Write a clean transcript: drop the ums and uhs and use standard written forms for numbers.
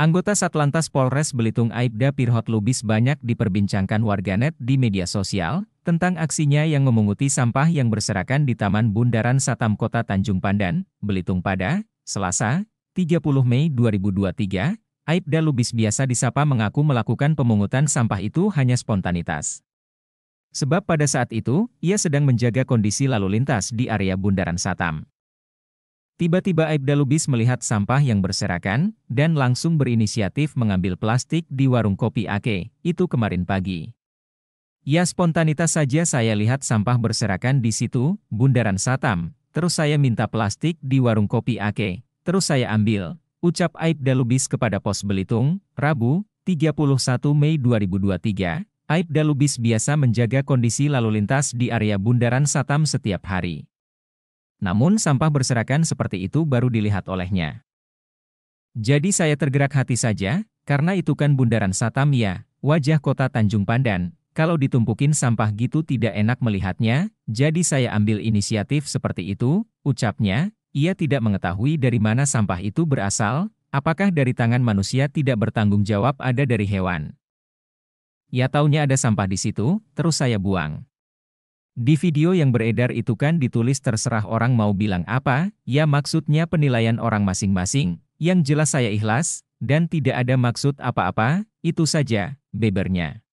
Anggota Satlantas Polres Belitung Aibda Pirhot Lubis banyak diperbincangkan warganet di media sosial tentang aksinya yang memunguti sampah yang berserakan di Taman Bundaran Satam Kota Tanjung Pandan, Belitung pada Selasa, 30 Mei 2023. Aibda Lubis biasa disapa mengaku melakukan pemungutan sampah itu hanya spontanitas. Sebab pada saat itu, ia sedang menjaga kondisi lalu lintas di area Bundaran Satam. Tiba-tiba Aibda Lubis melihat sampah yang berserakan, dan langsung berinisiatif mengambil plastik di warung kopi Ake, itu kemarin pagi. Ya spontanitas saja saya lihat sampah berserakan di situ, Bundaran Satam, terus saya minta plastik di warung kopi Ake, terus saya ambil, ucap Aibda Lubis kepada Pos Belitung, Rabu, 31 Mei 2023. Aibda Lubis biasa menjaga kondisi lalu lintas di area Bundaran Satam setiap hari. Namun sampah berserakan seperti itu baru dilihat olehnya. Jadi saya tergerak hati saja, karena itu kan Bundaran Satam ya, wajah kota Tanjung Pandan, kalau ditumpukin sampah gitu tidak enak melihatnya, jadi saya ambil inisiatif seperti itu, ucapnya. Ia tidak mengetahui dari mana sampah itu berasal, apakah dari tangan manusia tidak bertanggung jawab ada dari hewan. Ya taunya ada sampah di situ, terus saya buang. Di video yang beredar itu kan ditulis terserah orang mau bilang apa, ya maksudnya penilaian orang masing-masing, yang jelas saya ikhlas, dan tidak ada maksud apa-apa, itu saja, bebernya.